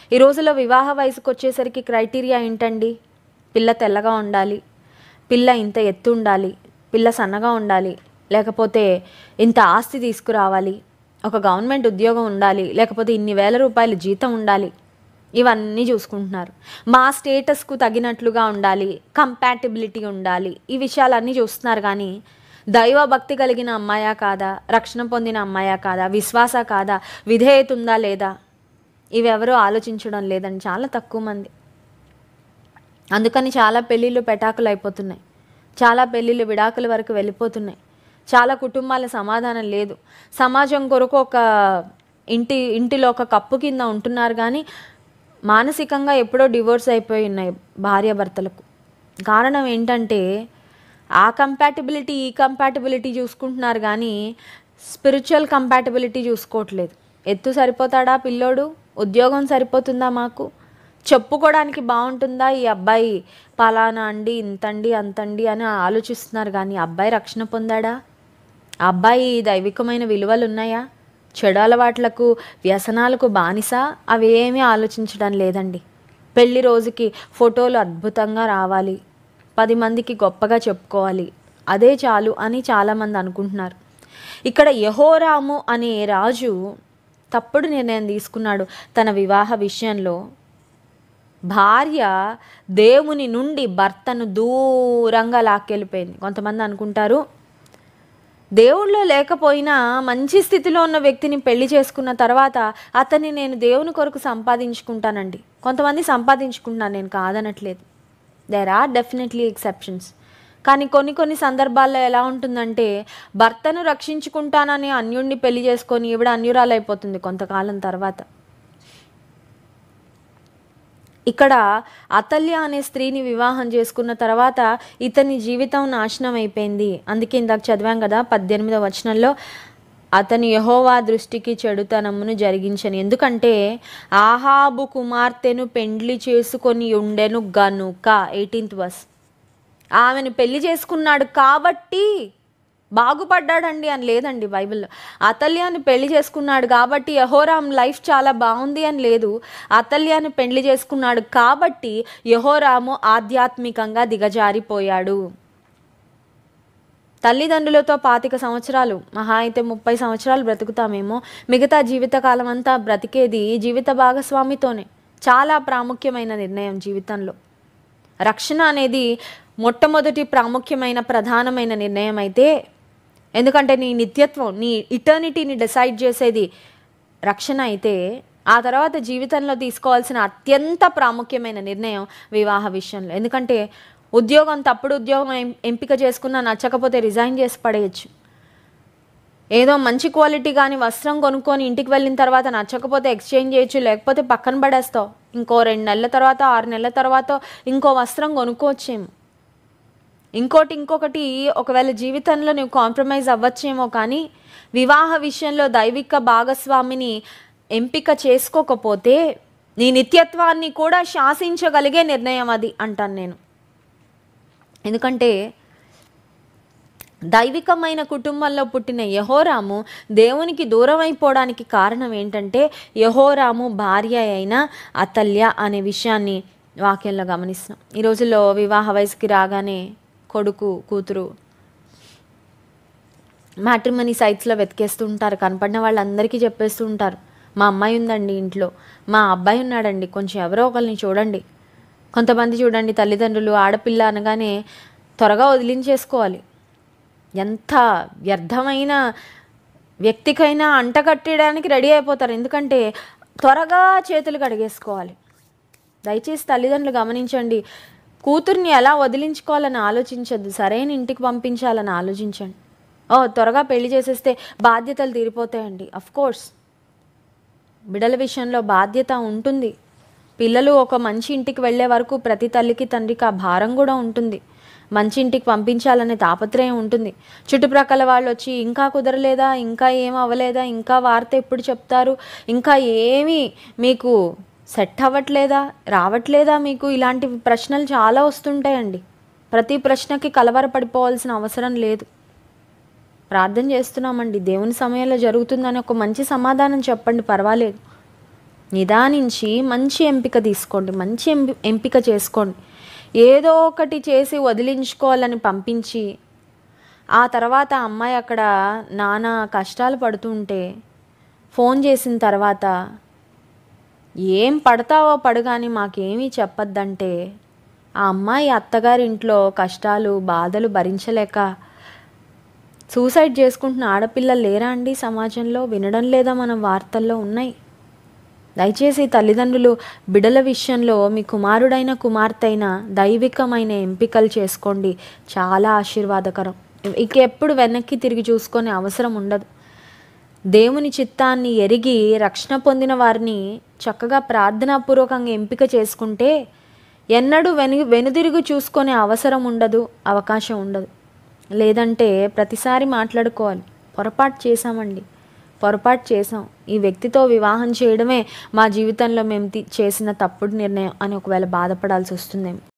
ఈ రోజుల్లో వివాహ వయసుకు వచ్చేసరికి క్రైటీరియా ఏంటండి? పిల్ల తెల్లగా ఉండాలి, పిల్ల ఇంత ఎత్తు ఉండాలి, పిల్ల సన్నగా ఉండాలి, లేకపోతే ఇంత ఆస్తి తీసుకురావాలి, ఒక గవర్నమెంట్ ఉద్యోగం ఉండాలి, లేకపోతే ఇన్ని వేల రూపాయల జీతం ఉండాలి. ఇవన్నీ చూసుకుంటున్నారు. మా స్టేటస్కు తగినట్లుగా ఉండాలి, కంపాటిబిలిటీ ఉండాలి, ఈ విషయాలన్నీ చూస్తున్నారు. కానీ దైవభక్తి కలిగిన అమ్మాయా కాదా, రక్షణ పొందిన అమ్మాయా కాదా, విశ్వాస కాదా, విధేయత ఉందా లేదా, ఇవెవరూ ఆలోచించడం లేదండి, చాలా తక్కువ మంది. అందుకని చాలా పెళ్ళిళ్ళు పెటాకులు అయిపోతున్నాయి, చాలా పెళ్ళిళ్ళు విడాకుల వరకు వెళ్ళిపోతున్నాయి. చాలా కుటుంబాల సమాధానం లేదు. సమాజం కొరకు ఒక ఇంటిలో ఒక కప్పు కింద ఉంటున్నారు, కానీ మానసికంగా ఎప్పుడో డివోర్స్ అయిపోయి ఉన్నాయి భార్యాభర్తలకు. కారణం ఏంటంటే ఆ కంపాటిబిలిటీ ఈ కంపాటిబిలిటీ చూసుకుంటున్నారు, కానీ స్పిరిచువల్ కంపాటిబిలిటీ చూసుకోవట్లేదు. ఎత్తు సరిపోతాడా పిల్లోడు, ఉద్యోగం సరిపోతుందా, మాకు చెప్పుకోవడానికి బాగుంటుందా, ఈ అబ్బాయి పలానా అండి, ఇంతండి అంతండి అని ఆలోచిస్తున్నారు. కానీ అబ్బాయి రక్షణ పొందాడా, అబ్బాయి దైవికమైన విలువలు ఉన్నాయా, చెడు అలవాట్లకు వ్యసనాలకు బానిస, అవేమీ ఆలోచించడం లేదండి. పెళ్లి రోజుకి ఫోటోలు అద్భుతంగా రావాలి, 10 మందికి గొప్పగా చెప్పుకోవాలి, అదే చాలు అని చాలామంది అనుకుంటున్నారు. ఇక్కడ యెహోరాము అనే రాజు తప్పుడు నిర్ణయం తీసుకున్నాడు తన వివాహ విషయంలో. భార్య దేవుని నుండి భర్తను దూరంగా లాక్కెళ్ళిపోయింది. కొంతమంది అనుకుంటారు దేవుళ్ళో లేకపోయినా మంచి స్థితిలో ఉన్న వ్యక్తిని పెళ్లి చేసుకున్న తర్వాత అతన్ని నేను దేవుని కొరకు సంపాదించుకుంటానండి. కొంతమంది సంపాదించుకుంటున్నాను, నేను కాదనట్లేదు, దేర్ ఆర్ డెఫినెట్లీ ఎక్సెప్షన్స్. కానీ కొన్ని సందర్భాల్లో ఎలా ఉంటుందంటే భర్తను రక్షించుకుంటానని అన్యుడిని పెళ్లి చేసుకొని ఈవిడ అన్యురాలైపోతుంది కొంతకాలం తర్వాత. ఇక్కడ అతల్య అనే స్త్రీని వివాహం చేసుకున్న తర్వాత ఇతని జీవితం నాశనం అయిపోయింది. అందుకే ఇందాక చదివాం కదా 18వ వచనంలో, అతని యెహోవా దృష్టికి చెడుతనమును జరిగించను, ఎందుకంటే ఆహాబు కుమార్తెను పెండ్లి చేసుకొని ఉండెను గనుక. 18th verse. ఆమెను పెళ్లి చేసుకున్నాడు కాబట్టి బాగుపడ్డాడండి అని లేదండి బైబిల్లో. అతల్యాన్ని పెళ్లి చేసుకున్నాడు కాబట్టి యెహోరాం లైఫ్ చాలా బాగుంది అని లేదు. అతల్యాన్ని పెళ్లి చేసుకున్నాడు కాబట్టి యెహోరాము ఆధ్యాత్మికంగా దిగజారిపోయాడు. తల్లిదండ్రులతో 25 సంవత్సరాలు, మహా అయితే 30 సంవత్సరాలు బ్రతుకుతామేమో, మిగతా జీవితకాలం అంతా బ్రతికేది జీవిత భాగస్వామితోనే. చాలా ప్రాముఖ్యమైన నిర్ణయం జీవితంలో. రక్షణ అనేది మొట్టమొదటి ప్రాముఖ్యమైన ప్రధానమైన నిర్ణయం అయితే, ఎందుకంటే నీ నిత్యత్వం, నీ ఇటర్నిటీని డిసైడ్ చేసేది రక్షణ అయితే, ఆ తర్వాత జీవితంలో తీసుకోవాల్సిన అత్యంత ప్రాముఖ్యమైన నిర్ణయం వివాహ విషయంలో. ఎందుకంటే ఉద్యోగం, తప్పుడు ఉద్యోగం ఎంపిక చేసుకున్నా నచ్చకపోతే రిజైన్ చేసి పడేయచ్చు. ఏదో మంచి క్వాలిటీ కానీ వస్త్రం కొనుక్కొని ఇంటికి వెళ్ళిన తర్వాత నచ్చకపోతే ఎక్స్చేంజ్ చేయొచ్చు, లేకపోతే పక్కన పడేస్తావు. ఇంకో 2 నెలల తర్వాత 6 నెలల తర్వాత ఇంకో వస్త్రం కొనుక్కోవచ్చేమో. ఇంకొకటి ఒకవేళ జీవితంలో నువ్వు కాంప్రమైజ్ అవ్వచ్చేమో, కానీ వివాహ విషయంలో దైవిక భాగస్వామిని ఎంపిక చేసుకోకపోతే నీ నిత్యత్వాన్ని కూడా శాసించగలిగే నిర్ణయం అది అంటాను నేను. ఎందుకంటే దైవికమైన కుటుంబంలో పుట్టిన యెహోరాము దేవునికి దూరం అయిపోవడానికి కారణం ఏంటంటే యెహోరాము భార్య అయిన అతల్య అనే విషయాన్ని వాక్యంలో గమనిస్తున్నాం. ఈ రోజుల్లో వివాహ వయసుకి రాగానే కొడుకు కూతురు మ్యాట్రిమనీ సైట్స్లో వెతికేస్తూ ఉంటారు. కనపడిన వాళ్ళందరికీ చెప్పేస్తూ ఉంటారు, మా అమ్మాయి ఉందండి ఇంట్లో, మా అబ్బాయి ఉన్నాడండి, కొంచెం ఎవరో ఒకరిని చూడండి. కొంతమంది చూడండి తల్లిదండ్రులు ఆడపిల్ల అనగానే త్వరగా వదిలించేసుకోవాలి. ఎంత వ్యర్థమైన వ్యక్తికైనా అంటగట్టడానికి రెడీ అయిపోతారు, ఎందుకంటే త్వరగా చేతులు కడిగేసుకోవాలి. దయచేసి తల్లిదండ్రులు గమనించండి, కూతుర్ని ఎలా వదిలించుకోవాలని ఆలోచించద్దు, సరైన ఇంటికి పంపించాలని ఆలోచించండి. త్వరగా పెళ్లి చేసేస్తే బాధ్యతలు తీరిపోతాయండి. అఫ్కోర్స్ బిడ్డల విషయంలో బాధ్యత ఉంటుంది. పిల్లలు ఒక మంచి ఇంటికి వెళ్ళే వరకు ప్రతి తల్లికి తండ్రికి ఆ భారం కూడా ఉంటుంది. మంచి ఇంటికి పంపించాలనే తాపత్రయం ఉంటుంది. చుట్టుప్రక్కల వాళ్ళు వచ్చి ఇంకా కుదరలేదా, ఇంకా ఏం అవ్వలేదా, ఇంకా వార్త ఎప్పుడు చెప్తారు, ఇంకా ఏమీ మీకు సెట్ అవ్వట్లేదా, రావట్లేదా మీకు, ఇలాంటి ప్రశ్నలు చాలా వస్తుంటాయండి. ప్రతి ప్రశ్నకి కలవరపడిపోవాల్సిన అవసరం లేదు. ప్రార్థన చేస్తున్నామండి, దేవుని సమయంలో జరుగుతుందని ఒక మంచి సమాధానం చెప్పండి, పర్వాలేదు. నిదానించి మంచి ఎంపిక తీసుకోండి, మంచి ఎంపిక చేసుకోండి. ఏదో ఒకటి చేసి వదిలించుకోవాలని పంపించి ఆ తర్వాత అమ్మాయి అక్కడ నానా కష్టాలు పడుతుంటే ఫోన్ చేసిన తర్వాత ఏం పడతావో పడు కానీ మాకేమీ చెప్పొద్దంటే ఆ అమ్మాయి అత్తగారింట్లో కష్టాలు బాధలు భరించలేక సూసైడ్ చేసుకుంటున్న ఆడపిల్లలు లేరా అండి సమాజంలో? వినడం లేదా మనం? వార్తల్లో ఉన్నాయి. దయచేసి తల్లిదండ్రులు బిడ్డల విషయంలో మీ కుమారుడైన కుమార్తె అయినా దైవికమైన ఎంపికలు చేసుకోండి, చాలా ఆశీర్వాదకరం. ఎప్పుడు వెనక్కి తిరిగి చూసుకునే అవసరం ఉండదు. దేవుని చిత్తాన్ని ఎరిగి రక్షణ పొందిన వారిని చక్కగా ప్రార్థనాపూర్వకంగా ఎంపిక చేసుకుంటే ఎన్నడూ వెనుదిరిగి చూసుకునే అవసరం ఉండదు, అవకాశం ఉండదు. లేదంటే ప్రతిసారి మాట్లాడుకోవాలి, పొరపాటు చేశామండి, పొరపాటు చేసాం, ఈ వ్యక్తితో వివాహం చేయడమే మా జీవితంలో మేము చేసిన తప్పుడు నిర్ణయం అని ఒకవేళ బాధపడాల్సి వస్తుందేమో.